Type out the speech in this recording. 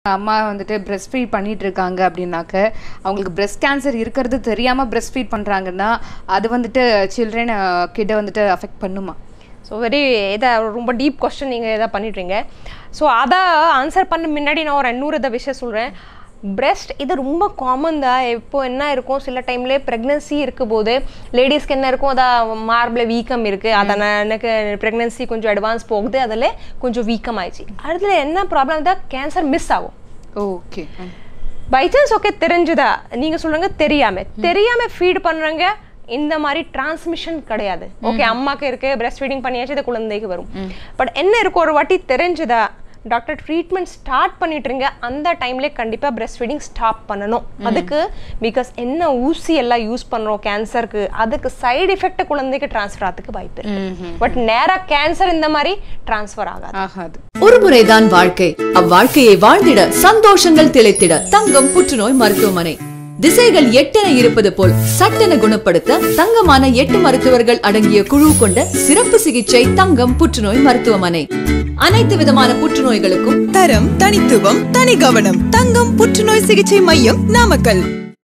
அம்மா வந்துட்டு breast feet பண்ணிட்டு இருக்காங்க அப்படின்னாக்க அவங்களுக்கு பிரஸ்ட் கேன்சர் இருக்கிறது தெரியாமல் பிரஸ்ட் ஃபீட் பண்ணுறாங்கன்னா அது வந்துட்டு சில்ட்ரன் கிட்ட வந்துட்டு அஃபெக்ட் பண்ணுமா? ஸோ வெரி இதை ரொம்ப டீப் கொஸ்டின் நீங்கள் எதாவது பண்ணிடுறீங்க. ஸோ அதை ஆன்சர் பண்ண முன்னாடி நான் ஒரு இன்னொரு விஷயம் சொல்கிறேன். பிரெஸ்ட் இது ரொம்ப காமன் தான். இப்போ என்ன இருக்கும், சில டைம்லேயே ப்ரெக்னன்சி இருக்கும் போது லேடிஸ்க்கு என்ன இருக்கும், அதான் மார்பில் வீக்கம் இருக்குது, அதை எனக்கு ப்ரெக்னன்சி கொஞ்சம் அட்வான்ஸ் போகுது, அதில் கொஞ்சம் வீக்கம் ஆயிடுச்சு. அதில் என்ன ப்ராப்ளம் தான், கேன்சர் மிஸ் ஆகும். ஓகே, பை சான்ஸ் ஓகே தெரிஞ்சுதா, நீங்கள் சொல்லுங்க தெரியாமல் ஃபீட் பண்ணுறாங்க, இந்த மாதிரி டிரான்ஸ்மிஷன் கிடையாது. ஓகே அம்மாக்கு இருக்கு, பிரெஸ்ட் ஃபீடிங் பண்ணியாச்சு, இது குழந்தைக்கு வரும். பட் என்ன இருக்கும், ஒரு வாட்டி தெரிஞ்சுதா டாக்டர் ட்ரீட்மெண்ட் ஸ்டார்ட் பண்ணிட்டுருங்க, அந்த டைம்லேயே கண்டிப்பாக பிரெஸ்ட் ஃபீடிங் ஸ்டாப் பண்ணணும். அதுக்கு பிகாஸ் என்ன ஊசி எல்லாம் யூஸ் பண்ணுறோம் கேன்சருக்கு, அதுக்கு சைடு எஃபெக்ட் குழந்தைக்கு டிரான்ஸ்ஃபர் ஆகிறதுக்கு வாய்ப்பு இருக்கு. பட் நேராக கேன்சர் இந்த மாதிரி டிரான்ஸ்ஃபர் ஆகாது. ஒரு முறைதான் வாழ்க்கை, அவ்வாழ்க்கையை வாழ்ந்திட சந்தோஷங்கள் திளைத்திட தங்கம் புற்றுநோய் மருத்துவமனை. திசைகள் 8 இருப்பது போல் சட்டென குணப்படுத்த தங்கமான 8 மருத்துவர்கள் அடங்கிய குழு கொண்ட சிறப்பு சிகிச்சை தங்கம் புற்றுநோய் மருத்துவமனை. அனைத்து விதமான புற்றுநோய்களுக்கும் தரம், தனித்துவம், தனி கவனம். தங்கம் புற்றுநோய் சிகிச்சை மையம், நாமக்கல்.